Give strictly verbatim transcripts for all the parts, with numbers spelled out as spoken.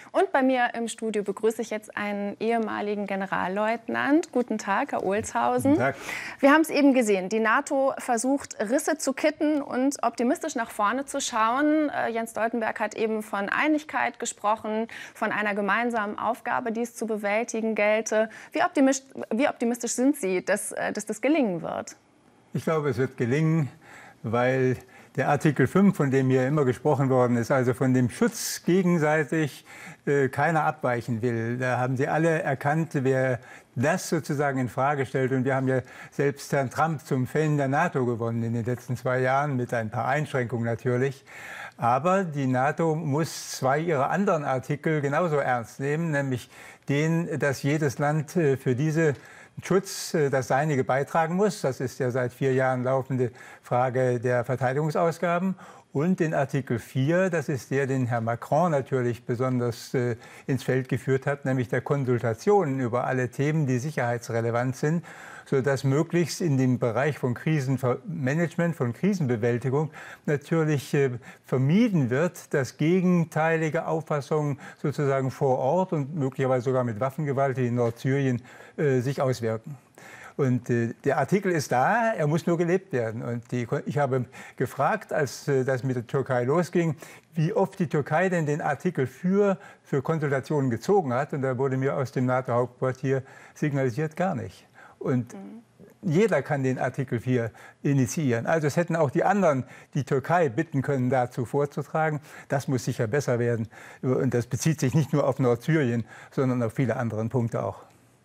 Und bei mir im Studio begrüße ich jetzt einen ehemaligen Generalleutnant. Guten Tag, Herr Olshausen. Guten Tag. Wir haben es eben gesehen. Die NATO versucht, Risse zu kitten und optimistisch nach vorne zu schauen. Äh, Jens Stoltenberg hat eben von Einigkeit gesprochen, von einer gemeinsamen Aufgabe, die es zu bewältigen gelte. Wie optimistisch, wie optimistisch sind Sie, dass, äh, dass das gelingen wird? Ich glaube, es wird gelingen, weil der Artikel fünf, von dem hier immer gesprochen worden ist, also von dem Schutz gegenseitig, äh, keiner abweichen will. Da haben Sie alle erkannt, wer das sozusagen in Frage stellt. Und wir haben ja selbst Herrn Trump zum Fan der NATO gewonnen in den letzten zwei Jahren, mit ein paar Einschränkungen natürlich. Aber die NATO muss zwei ihrer anderen Artikel genauso ernst nehmen, nämlich den, dass jedes Land äh, für diese Schutz das Seinige beitragen muss. Das ist ja seit vier Jahren laufende Frage der Verteidigungsausgaben. Und den Artikel vier, das ist der, den Herr Macron natürlich besonders äh, ins Feld geführt hat, nämlich der Konsultationen über alle Themen, die sicherheitsrelevant sind, sodass möglichst in dem Bereich von Krisenmanagement, von Krisenbewältigung natürlich äh, vermieden wird, dass gegenteilige Auffassungen sozusagen vor Ort und möglicherweise sogar mit Waffengewalt in Nordsyrien äh, sich auswirken. Und äh, der Artikel ist da, er muss nur gelebt werden. Und die, ich habe gefragt, als äh, das mit der Türkei losging, wie oft die Türkei denn den Artikel für, für Konsultationen gezogen hat. Und da wurde mir aus dem NATO-Hauptquartier signalisiert, gar nicht. Und mhm. jeder kann den Artikel vier initiieren. Also es hätten auch die anderen die Türkei bitten können, dazu vorzutragen. Das muss sicher besser werden. Und das bezieht sich nicht nur auf Nordsyrien, sondern auf viele andere Punkte auch.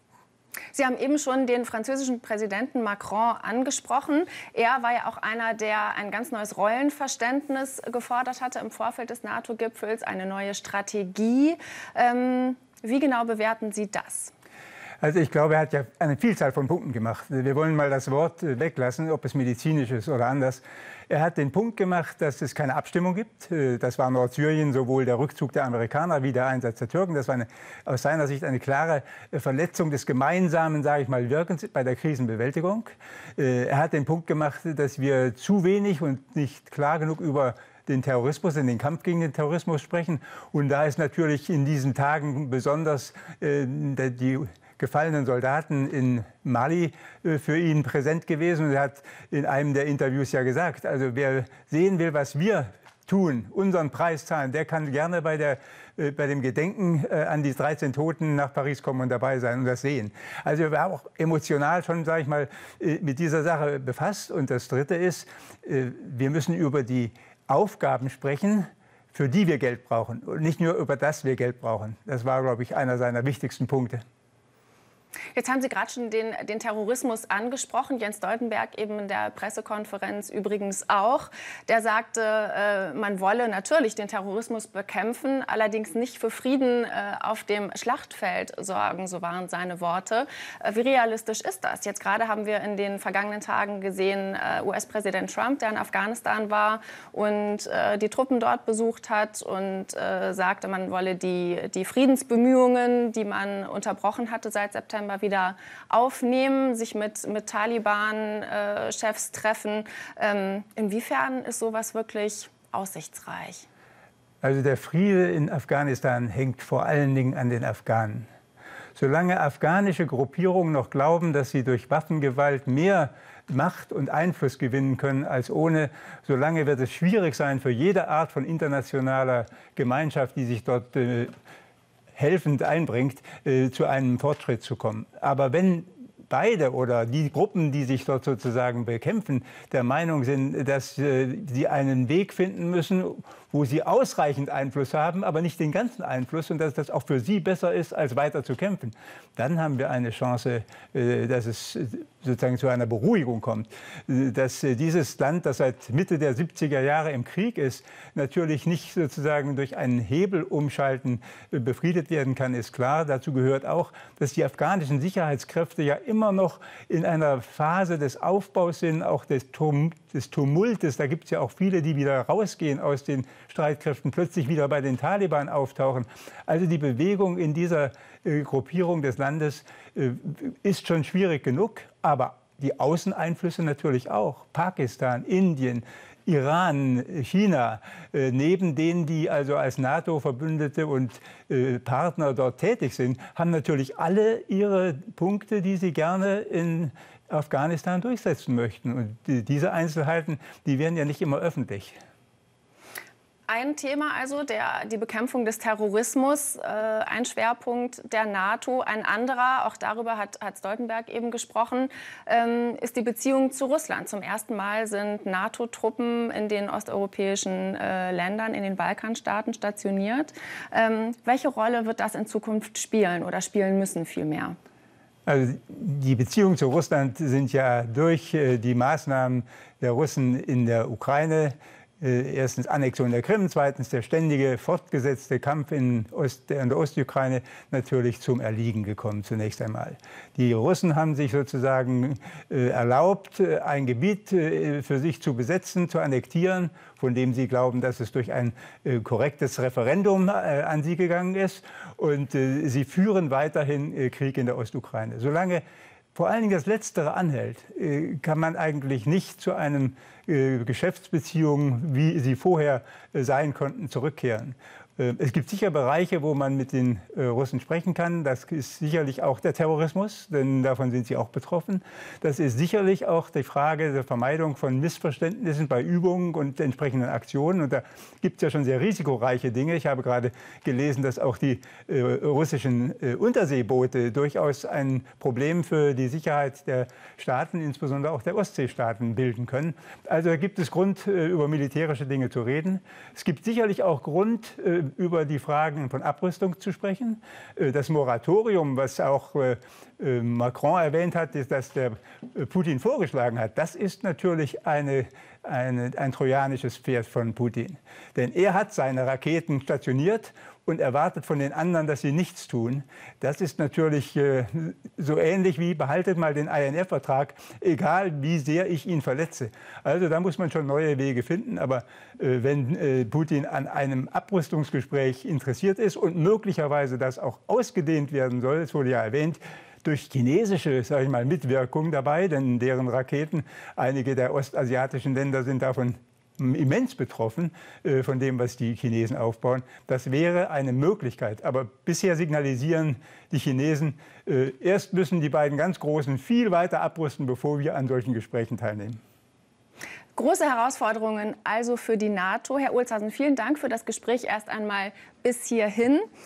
Sie haben eben schon den französischen Präsidenten Macron angesprochen. Er war ja auch einer, der ein ganz neues Rollenverständnis gefordert hatte im Vorfeld des NATO-Gipfels, eine neue Strategie. Ähm, wie genau bewerten Sie das? Also ich glaube, er hat ja eine Vielzahl von Punkten gemacht. Wir wollen mal das Wort weglassen, ob es medizinisch ist oder anders. Er hat den Punkt gemacht, dass es keine Abstimmung gibt. Das war Nordsyrien, sowohl der Rückzug der Amerikaner wie der Einsatz der Türken. Das war eine, aus seiner Sicht eine klare Verletzung des gemeinsamen, sage ich mal, Wirkens bei der Krisenbewältigung. Er hat den Punkt gemacht, dass wir zu wenig und nicht klar genug über den Terrorismus, in den Kampf gegen den Terrorismus sprechen. Und da ist natürlich in diesen Tagen besonders äh, die gefallenen Soldaten in Mali äh, für ihn präsent gewesen. Und er hat in einem der Interviews ja gesagt, also wer sehen will, was wir tun, unseren Preis zahlen, der kann gerne bei, der, äh, bei dem Gedenken äh, an die dreizehn Toten nach Paris kommen und dabei sein und das sehen. Also wir haben auch emotional schon, sage ich mal, äh, mit dieser Sache befasst. Und das Dritte ist, äh, wir müssen über die Aufgaben sprechen, für die wir Geld brauchen und nicht nur über das wir Geld brauchen. Das war, glaube ich, einer seiner wichtigsten Punkte. Jetzt haben Sie gerade schon den, den Terrorismus angesprochen. Jens Stoltenberg eben in der Pressekonferenz übrigens auch. Der sagte, äh, man wolle natürlich den Terrorismus bekämpfen, allerdings nicht für Frieden äh, auf dem Schlachtfeld sorgen, so waren seine Worte. Äh, wie realistisch ist das? Jetzt gerade haben wir in den vergangenen Tagen gesehen, äh, U S-Präsident Trump, der in Afghanistan war und äh, die Truppen dort besucht hat und äh, sagte, man wolle die, die Friedensbemühungen, die man unterbrochen hatte seit September, wieder aufnehmen, sich mit, mit Taliban-Chefs äh, treffen. Ähm, inwiefern ist sowas wirklich aussichtsreich? Also der Friede in Afghanistan hängt vor allen Dingen an den Afghanen. Solange afghanische Gruppierungen noch glauben, dass sie durch Waffengewalt mehr Macht und Einfluss gewinnen können als ohne, solange wird es schwierig sein für jede Art von internationaler Gemeinschaft, die sich dort äh, helfend einbringt, äh, zu einem Fortschritt zu kommen. Aber wenn beide oder die Gruppen, die sich dort sozusagen bekämpfen, der Meinung sind, dass äh, sie einen Weg finden müssen, wo sie ausreichend Einfluss haben, aber nicht den ganzen Einfluss und dass das auch für sie besser ist, als weiter zu kämpfen, dann haben wir eine Chance, äh, dass es sozusagen zu einer Beruhigung kommt. Äh, dass äh, dieses Land, das seit Mitte der siebziger Jahre im Krieg ist, natürlich nicht sozusagen durch einen Hebel umschalten äh, befriedet werden kann, ist klar. Dazu gehört auch, dass die afghanischen Sicherheitskräfte ja immer noch in einer Phase des Aufbaus sind, auch des, Tum des Tumultes. Da gibt es ja auch viele, die wieder rausgehen aus den Streitkräften, plötzlich wieder bei den Taliban auftauchen. Also die Bewegung in dieser äh, Gruppierung des Landes äh, ist schon schwierig genug, aber die Außeneinflüsse natürlich auch. Pakistan, Indien, Iran, China, äh, neben denen, die also als NATO-Verbündete und äh, Partner dort tätig sind, haben natürlich alle ihre Punkte, die sie gerne in Afghanistan durchsetzen möchten. Und die, diese Einzelheiten, die werden ja nicht immer öffentlich. Ein Thema also, der, die Bekämpfung des Terrorismus, äh, ein Schwerpunkt der NATO. Ein anderer, auch darüber hat, hat Stoltenberg eben gesprochen, ähm, ist die Beziehung zu Russland. Zum ersten Mal sind NATO-Truppen in den osteuropäischen äh, Ländern, in den Balkanstaaten stationiert. Ähm, welche Rolle wird das in Zukunft spielen oder spielen müssen vielmehr? Also die Beziehungen zu Russland sind ja durch äh, die Maßnahmen der Russen in der Ukraine, Äh, erstens Annexion der Krim, zweitens der ständige, fortgesetzte Kampf in, Ost, in der Ostukraine natürlich zum Erliegen gekommen, zunächst einmal. Die Russen haben sich sozusagen äh, erlaubt, ein Gebiet äh, für sich zu besetzen, zu annektieren, von dem sie glauben, dass es durch ein äh, korrektes Referendum äh, an sie gegangen ist. Und äh, sie führen weiterhin äh, Krieg in der Ostukraine. Solange vor allen Dingen das Letztere anhält, kann man eigentlich nicht zu einem Geschäftsbeziehungen, wie sie vorher sein konnten, zurückkehren. Es gibt sicher Bereiche, wo man mit den Russen sprechen kann. Das ist sicherlich auch der Terrorismus, denn davon sind sie auch betroffen. Das ist sicherlich auch die Frage der Vermeidung von Missverständnissen bei Übungen und entsprechenden Aktionen. Und da gibt es ja schon sehr risikoreiche Dinge. Ich habe gerade gelesen, dass auch die äh, russischen äh, Unterseeboote durchaus ein Problem für die Sicherheit der Staaten, insbesondere auch der Ostseestaaten, bilden können. Also da gibt es Grund, äh, über militärische Dinge zu reden. Es gibt sicherlich auch Grund, äh, über die Fragen von Abrüstung zu sprechen. Das Moratorium, was auch Macron erwähnt hat, das der Putin vorgeschlagen hat, das ist natürlich eine, eine, ein trojanisches Pferd von Putin. Denn er hat seine Raketen stationiert und erwartet von den anderen, dass sie nichts tun. Das ist natürlich äh, so ähnlich wie, behaltet mal den I N F-Vertrag, egal wie sehr ich ihn verletze. Also da muss man schon neue Wege finden. Aber äh, wenn äh, Putin an einem Abrüstungsgespräch interessiert ist und möglicherweise das auch ausgedehnt werden soll, es wurde ja erwähnt, durch chinesische, sage ich mal, Mitwirkung dabei, denn deren Raketen, einige der ostasiatischen Länder sind davon immens betroffen äh, von dem, was die Chinesen aufbauen. Das wäre eine Möglichkeit. Aber bisher signalisieren die Chinesen, äh, erst müssen die beiden ganz Großen viel weiter abrüsten, bevor wir an solchen Gesprächen teilnehmen. Große Herausforderungen also für die NATO. Herr Olshausen, vielen Dank für das Gespräch erst einmal bis hierhin.